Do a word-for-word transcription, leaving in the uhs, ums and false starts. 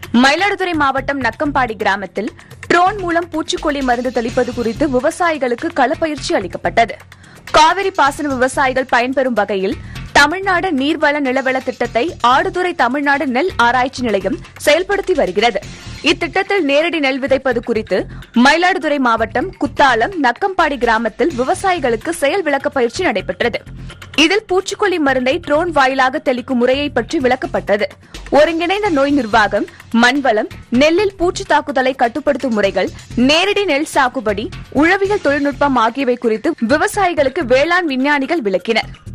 மயிலாடுதுறை மாவட்டம் நக்கம்பாடி கிராமத்தில் ட்ரோன் மூலம் பூச்சிக்கொல்லி மருந்து தெளிப்பது குறித்து விவசாயிகளுக்கு களப்பயிற்சி அளிக்கப்பட்டது. காவிரி பாசன விவசாயிகள் பயன்பெறும் வகையில் தமிழ்நாடு நீர்வள நிலவள திட்டத்தை ஆடுதுறை தமிழ்நாடு நெல் ஆராய்ச்சி நிலையம் செயல்படுத்தி வருகிறது. இத்திட்டத்தில் நேரடி நெல் விதைப்பது குறித்து மயிலாடுதுறை மாவட்டம் குத்தாலம் நக்கம்பாடி கிராமத்தில் விவசாயிகளுக்கு செயல் விளக்க பயிற்சி நடைபெற்றது. இதில் பூச்சிக்கொல்லி மருந்தை ட்ரோன் வாயிலாக தெளிக்கும் முறையை பற்றி விளக்கப்பட்டது. ஒருங்கிணைந்த நோய் நிர்வாகம், மண்வளம், நெல்லில் பூச்சி தாக்குதலை கட்டுப்படுத்தும் முறைகள், நேரடி நெல் சாகுபடி, உழவியல் தொழில்நுட்பம் ஆகியவை குறித்து விவசாயிகளுக்கு வேளாண் விஞ்ஞானிகள் விளக்கினர்.